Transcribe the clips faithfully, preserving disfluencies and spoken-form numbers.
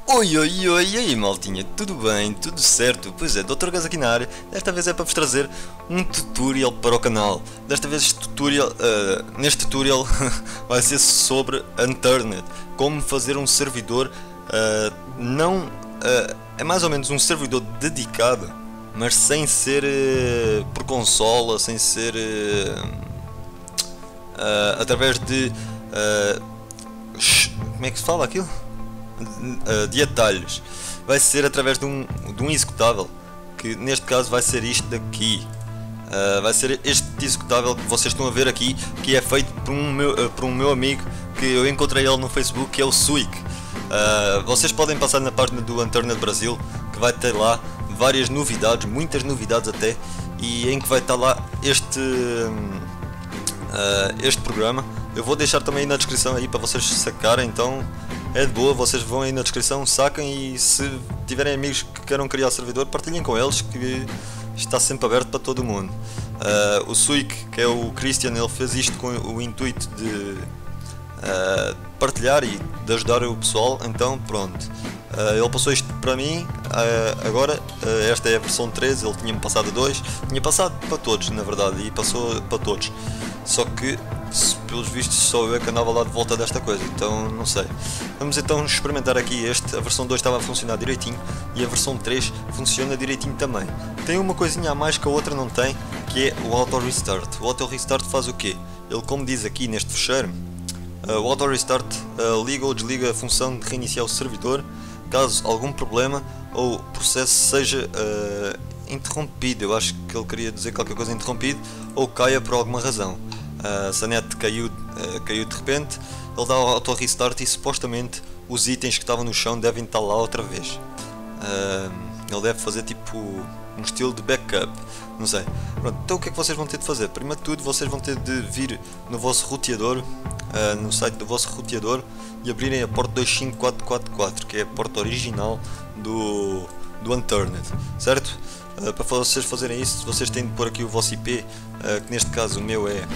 Oi, oi, oi, e aí maltinha, tudo bem, tudo certo? Pois é, doutor Gaz aqui na área. Desta vez é para vos trazer um tutorial para o canal. Desta vez este tutorial, uh, neste tutorial vai ser sobre Unturned. Como fazer um servidor, uh, não, uh, é mais ou menos um servidor dedicado, mas sem ser uh, por consola, sem ser uh, uh, através de, uh, como é que se fala aquilo? De atalhos. Vai ser através de um, de um executável, que neste caso vai ser isto daqui. Uh, vai ser este executável que vocês estão a ver aqui, que é feito por um meu, uh, por um meu amigo, que eu encontrei ele no Facebook, que é o Suic. Uh, vocês podem passar na página do Unturned Brasil, que vai ter lá várias novidades, muitas novidades até, e em que vai estar lá este, uh, este programa. Eu vou deixar também aí na descrição aí para vocês sacarem, então é de boa, vocês vão aí na descrição, sacam, e se tiverem amigos que queiram criar servidor, partilhem com eles, que está sempre aberto para todo mundo. Uh, o Suic, que é o Christian, ele fez isto com o intuito de uh, partilhar e de ajudar o pessoal, então pronto. Uh, ele passou isto para mim, uh, agora uh, esta é a versão treze, ele tinha-me passado a dois, tinha passado para todos na verdade, e passou para todos. Só que, pelos vistos, só eu é que andava lá de volta desta coisa, então não sei. Vamos então experimentar aqui este. A versão dois estava a funcionar direitinho e a versão três funciona direitinho também. Tem uma coisinha a mais que a outra não tem, que é o Auto Restart. O Auto Restart faz o quê? Ele, como diz aqui neste fecheiro, uh, o Auto Restart uh, liga ou desliga a função de reiniciar o servidor caso algum problema ou processo seja uh, interrompido. Eu acho que ele queria dizer qualquer coisa interrompido ou caia por alguma razão. Uh, se a net caiu, uh, caiu de repente, ele dá o auto restart e supostamente os itens que estavam no chão devem estar lá outra vez. Uh, ele deve fazer tipo um estilo de backup, não sei. Pronto, então o que é que vocês vão ter de fazer? Primeiro de tudo, vocês vão ter de vir no vosso roteador, uh, no site do vosso roteador, e abrirem a porta dois cinco quatro quatro quatro, que é a porta original do, do Unturned, certo? Uh, para vocês fazerem isso, vocês têm de pôr aqui o vosso I P, uh, que neste caso o meu é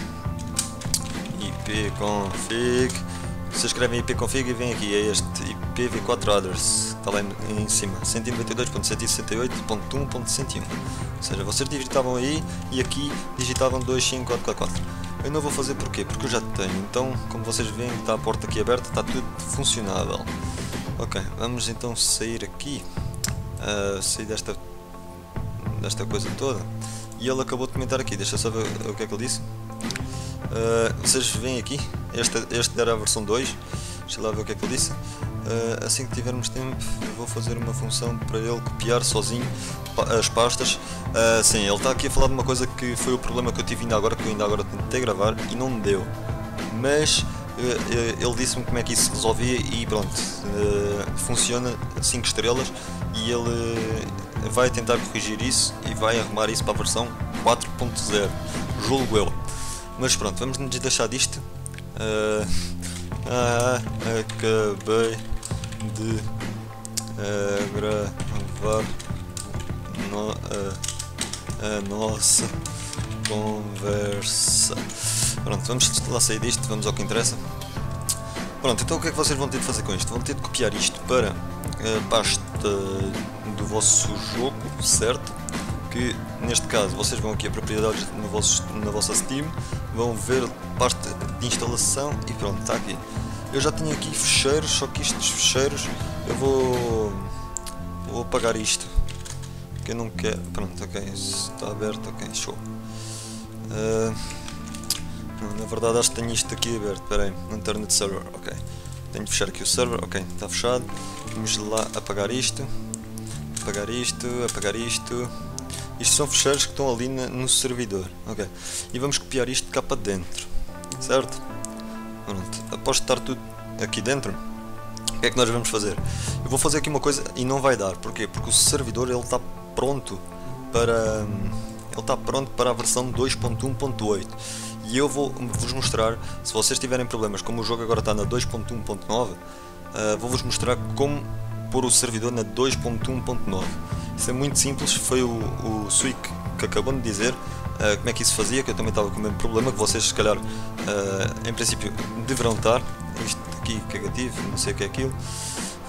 ipconfig. Vocês escrevem ipconfig e vem aqui, é este I P v quatro address, está lá em, em cima, cento e noventa e dois ponto cento e sessenta e oito ponto um ponto cento e um. Ou seja, vocês digitavam aí e aqui digitavam dois cinco quatro quatro quatro. Eu não vou fazer porquê? Porque eu já tenho, então como vocês veem está a porta aqui aberta, está tudo funcionável. Ok, vamos então sair aqui, uh, sair desta, desta coisa toda. E ele acabou de comentar aqui, deixa eu só ver o que é que ele disse. Uh, vocês veem aqui, este, este era a versão dois, deixa lá ver o que é que ele disse. Uh, assim que tivermos tempo, eu vou fazer uma função para ele copiar sozinho as pastas. Uh, sim, ele está aqui a falar de uma coisa que foi o problema que eu tive ainda agora, que eu ainda agora tentei gravar e não me deu. Mas uh, ele disse-me como é que isso se resolvia e pronto, uh, funciona cinco estrelas, e ele vai tentar corrigir isso e vai arrumar isso para a versão quatro ponto zero, julgo eu. Mas pronto, vamos nos deixar disto. Uh, ah, acabei de uh, gravar no, uh, a nossa conversa. Pronto, vamos lá sair disto, vamos ao que interessa. Pronto, então o que é que vocês vão ter de fazer com isto? Vão ter de copiar isto para a pasta do vosso jogo, certo? Que neste caso vocês vão aqui a propriedades no vosso, na vossa Steam, vão ver pasta de instalação e pronto, está aqui. Eu já tinha aqui fecheiros, só que estes fecheiros eu vou, vou apagar isto, porque eu não quero. Pronto, ok, está aberto, ok, show. Uh, não, na verdade acho que tenho isto aqui aberto, espera aí, Internet Server, ok. Tenho de fechar aqui o server, ok, está fechado. Vamos lá apagar isto, apagar isto, apagar isto. Isto são fecheiros que estão ali na, no servidor, ok. E vamos copiar isto cá para dentro, certo? Pronto, após estar tudo aqui dentro, o que é que nós vamos fazer? Eu vou fazer aqui uma coisa e não vai dar, porquê? Porque o servidor ele está pronto para ele está pronto para a versão dois ponto um ponto oito, e eu vou vos mostrar, se vocês tiverem problemas, como o jogo agora está na dois ponto um ponto nove, uh, vou vos mostrar como pôr o servidor na dois ponto um ponto nove. Isso é muito simples, foi o, o Suic que acabou de dizer uh, como é que isso fazia, que eu também estava com o mesmo problema, que vocês se calhar, uh, em princípio, deverão estar. Isto aqui, cagativo, não sei o que é aquilo.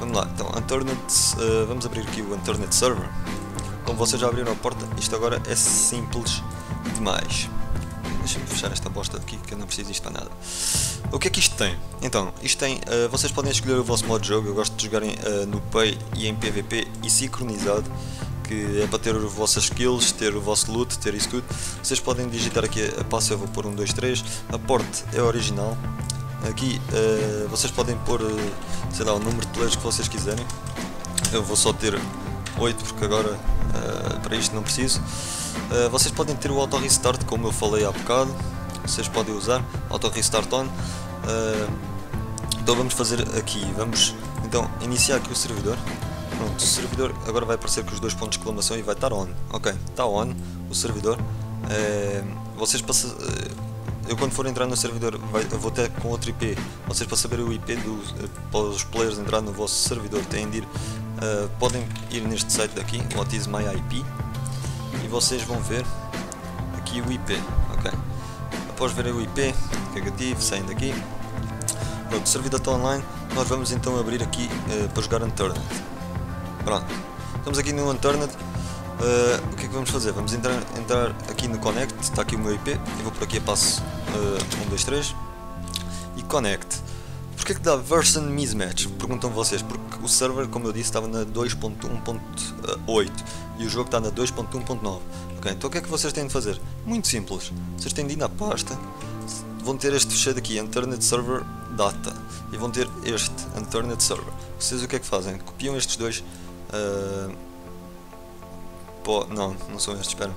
Vamos lá, então, Unturned, uh, vamos abrir aqui o Unturned Server. Como vocês já abriram a porta, isto agora é simples demais. Deixa-me fechar esta bosta aqui que eu não preciso disto para nada. O que é que isto tem? Então, isto tem, uh, vocês podem escolher o vosso modo de jogo. Eu gosto de jogar em, uh, no Pay e em P V P e sincronizado, que é para ter as vossas skills, ter o vosso loot, ter isso tudo. Vocês podem digitar aqui a passo, eu vou pôr um, dois, três. A porta é original. Aqui uh, vocês podem pôr, uh, sei lá, o número de players que vocês quiserem. Eu vou só ter oito porque agora uh, para isto não preciso. Uh, vocês podem ter o auto restart, como eu falei há bocado. Vocês podem usar auto restart on. Uh, então vamos fazer aqui, vamos então iniciar aqui o servidor. Pronto, o servidor agora vai aparecer com os dois pontos de exclamação e vai estar on. Ok, está on o servidor. Uh, vocês passam, uh, eu quando for entrar no servidor vai, eu vou ter com outro I P. Vocês, para saber o I P do, uh, para os players entrar no vosso servidor, têm de ir, uh, podem ir neste site daqui, What is my I P, e vocês vão ver aqui o I P. Ok, após verem o I P, negativo, saem daqui. Pronto, o servidor está online. Nós vamos então abrir aqui uh, para jogar Unturned. Pronto, estamos aqui no Unturned. Uh, o que é que vamos fazer? Vamos entrar, entrar aqui no Connect, está aqui o meu I P, eu vou por aqui a passo uh, um, dois, três e Connect. Porquê que dá Version Mismatch? Perguntam vocês, porque o server, como eu disse, estava na dois ponto um ponto oito e o jogo está na dois ponto um ponto nove. Ok, então o que é que vocês têm de fazer? Muito simples, vocês têm de ir na pasta, vão ter este fecheiro aqui, Unturned Server Data, e vão ter este, Unturned Server. Vocês o que é que fazem? Copiam estes dois. Uh, Pô, não, não são estes, espera.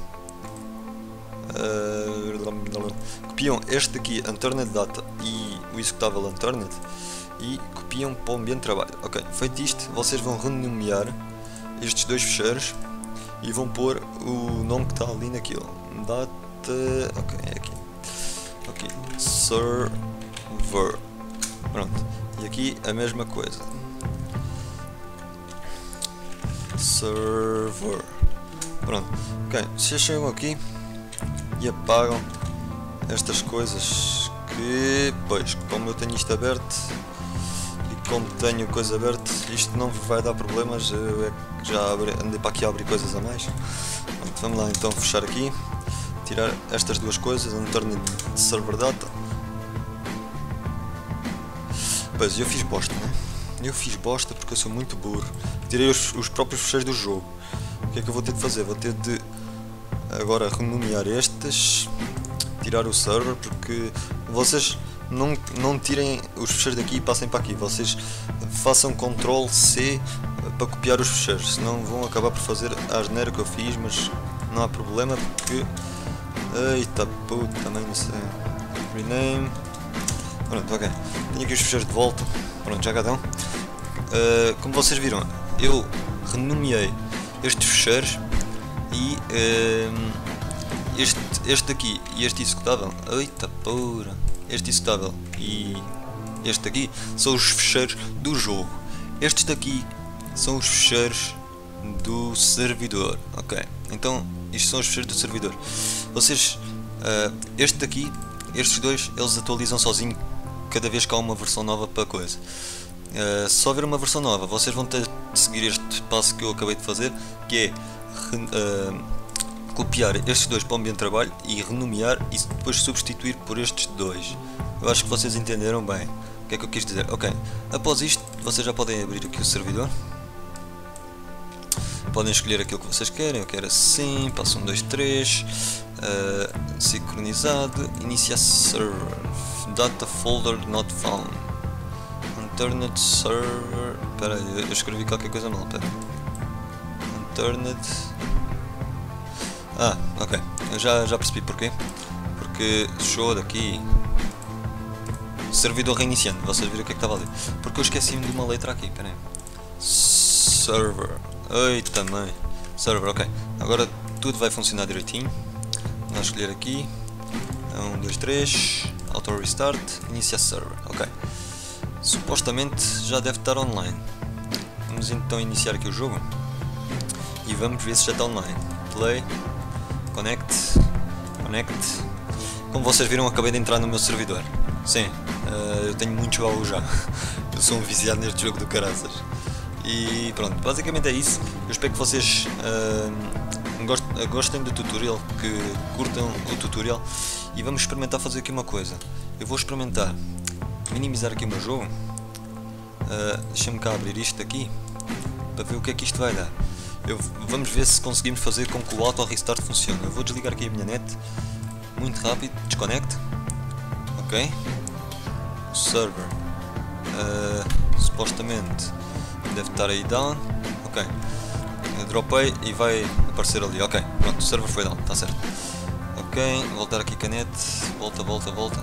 Uh, copiam este aqui, Unturned Data, e o executável Unturned, e copiam para o ambiente de trabalho. Ok, feito isto, vocês vão renomear estes dois fecheiros e vão pôr o nome que está ali naquilo. Data. Ok, é aqui. Ok, server. Pronto, e aqui a mesma coisa. Server. Pronto, ok, vocês chegam aqui e apagam estas coisas que, pois, como eu tenho isto aberto e como tenho coisa aberta, isto não vai dar problemas, eu é que já abri, andei para aqui a abrir coisas a mais. Pronto, vamos lá então fechar aqui, tirar estas duas coisas, Unturned Server Data. Pois, eu fiz bosta, né? Eu fiz bosta porque eu sou muito burro, tirei os, os próprios fecheiros do jogo. O que é que eu vou ter de fazer? Vou ter de agora renomear estes, tirar o server, porque vocês não, não tirem os fecheiros daqui e passem para aqui, vocês façam control C para copiar os fecheiros, senão vão acabar por fazer a asneira que eu fiz, mas não há problema porque... Eita puta, também não sei... Rename... Pronto, ok, tenho aqui os fecheiros de volta, pronto, já cá estão. Uh, como vocês viram, eu renomeei estes fecheiros e uh, este, este aqui e este executável, eita pura, este executável e este aqui são os fecheiros do jogo, estes daqui são os fecheiros do servidor, ok, então isto são os fecheiros do servidor. Vocês, uh, este daqui, estes dois, eles atualizam sozinho cada vez que há uma versão nova para a coisa. Uh, se houver uma versão nova, vocês vão ter de seguir este passo que eu acabei de fazer, que é uh, copiar estes dois para o ambiente de trabalho e renomear e depois substituir por estes dois. Eu acho que vocês entenderam bem o que é que eu quis dizer. Ok, após isto, vocês já podem abrir aqui o servidor, podem escolher aquilo que vocês querem. Eu quero assim, passo um, dois, três, uh, sincronizado, iniciar server, data folder not found. Unturned server. Espera aí, eu escrevi qualquer coisa mal. Espera. Unturned. Ah, ok. Eu já, já percebi porquê. Porque show daqui. Servidor reiniciando. Vocês viram o que é que estava ali. Porque eu esqueci-me de uma letra aqui. Espera aí. Server. Eita mãe. Server, ok. Agora tudo vai funcionar direitinho. Vamos escolher aqui. um, dois, três. Auto restart. Iniciar server. Ok. Supostamente já deve estar online. Vamos então iniciar aqui o jogo e vamos ver se já está online. Play, connect, connect. Como vocês viram, acabei de entrar no meu servidor. Sim, uh, eu tenho muitos baús já. Eu sou um viciado neste jogo do caraças. E pronto, basicamente é isso. Eu espero que vocês uh, gost, uh, gostem do tutorial, que curtam o tutorial. E vamos experimentar fazer aqui uma coisa. Eu vou experimentar minimizar aqui o meu jogo. Uh, Deixa-me cá abrir isto aqui para ver o que é que isto vai dar. Eu, vamos ver se conseguimos fazer com que o auto restart funcione. Eu vou desligar aqui a minha net muito rápido, desconecte. Ok. Server uh, supostamente deve estar aí down. Ok. Eu dropei e vai aparecer ali. Ok, pronto, o server foi down, está certo. Ok, voltar aqui com a net. Volta, volta, volta.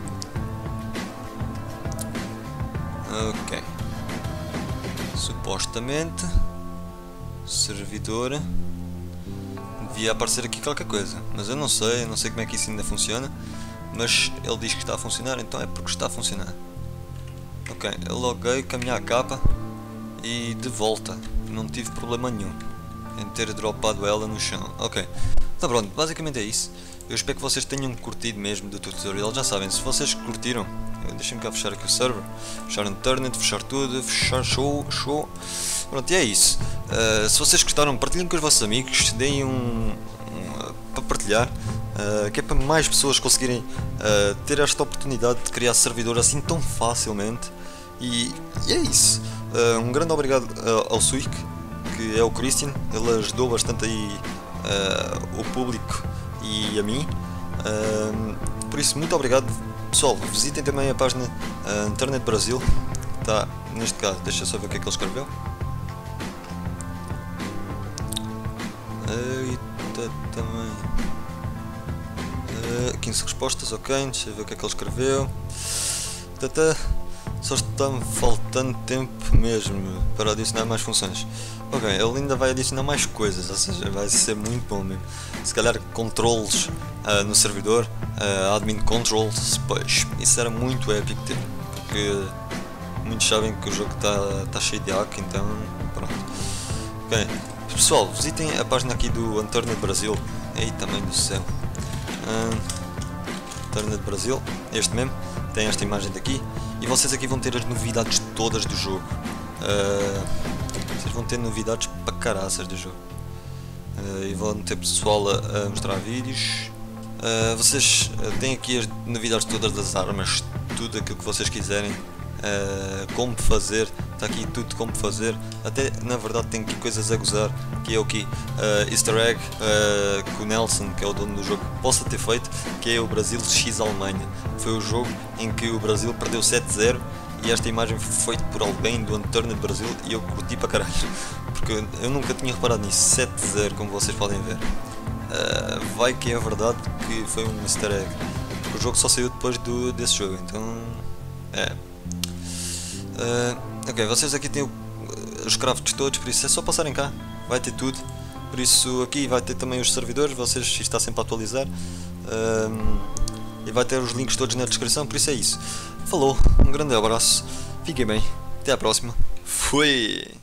Ok. Supostamente servidor devia aparecer aqui qualquer coisa, mas eu não sei, eu não sei como é que isso ainda funciona, mas ele diz que está a funcionar, então é porque está a funcionar. Ok, eu loguei com a minha capa e de volta, não tive problema nenhum em ter dropado ela no chão. Ok, então pronto, basicamente é isso. Eu espero que vocês tenham curtido mesmo do tutorial. Já sabem, se vocês curtiram, deixem-me cá fechar aqui o server, fechar a internet, fechar tudo, fechar show, show. Pronto, e é isso. Uh, se vocês gostaram, partilhem com os vossos amigos, deem um, um para partilhar, uh, que é para mais pessoas conseguirem uh, ter esta oportunidade de criar servidor assim tão facilmente. E, e é isso. Uh, um grande obrigado uh, ao Suic, que é o Christian, ele ajudou bastante aí uh, o público e a mim. Uh, por isso, muito obrigado. Pessoal, visitem também a página uh, Internet Brasil. Tá, neste caso, deixa eu só ver o que é que ele escreveu. Eita, também. Uh, quinze respostas, ok. Deixa eu ver o que é que ele escreveu. Tata. Só está-me faltando tempo mesmo para adicionar mais funções. Ok, ele ainda vai adicionar mais coisas, ou seja, vai ser muito bom mesmo. Se calhar controles uh, no servidor, uh, admin controls, pois, isso era muito épico ter, porque muitos sabem que o jogo está tá cheio de hack, então pronto. Ok, pessoal, visitem a página aqui do Internet Brasil. Ei, tamanho do céu. Uh, Internet Brasil, este mesmo, tem esta imagem daqui. E vocês aqui vão ter as novidades todas do jogo. Uh, vocês vão ter novidades para caraças do jogo. Uh, e vão ter pessoal a, a mostrar vídeos. Uh, vocês têm aqui as novidades todas das armas, tudo aquilo que vocês quiserem. Uh, como fazer, está aqui tudo como fazer. Até na verdade tem aqui coisas a gozar, que é o que uh, Easter egg uh, que o Nelson, que é o dono do jogo, possa ter feito, que é o Brasil X Alemanha. Foi o jogo em que o Brasil perdeu sete a zero e esta imagem foi feita por alguém do Internet Brasil e eu curti para caralho, porque eu nunca tinha reparado nisso. Sete a zero, como vocês podem ver. Uh, vai que é verdade que foi um Easter egg, porque o jogo só saiu depois do, desse jogo, então é. Uh, ok, vocês aqui têm o, os crafts todos, por isso é só passarem cá, vai ter tudo. Por isso aqui vai ter também os servidores, vocês isto está sempre a atualizar. Uh, e vai ter os links todos na descrição, por isso é isso. Falou, um grande abraço, fiquem bem, até à próxima, fui!